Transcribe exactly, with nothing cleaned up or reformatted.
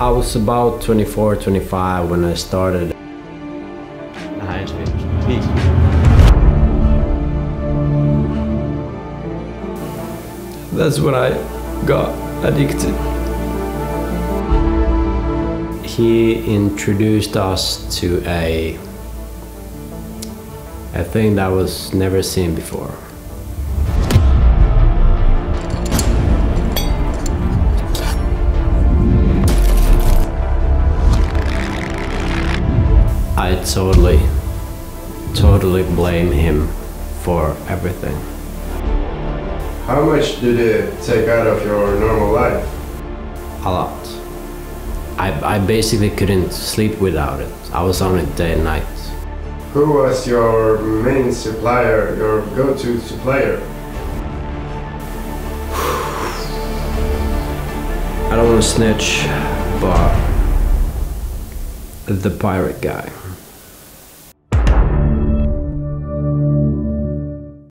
I was about twenty-four, twenty-five when I started. That's when I got addicted. He introduced us to a, a thing that was never seen before. I totally, totally blame him for everything. How much did it take out of your normal life? A lot. I, I basically couldn't sleep without it. I was on it day and night. Who was your main supplier, your go-to supplier? I don't want to snitch, but the pirate guy.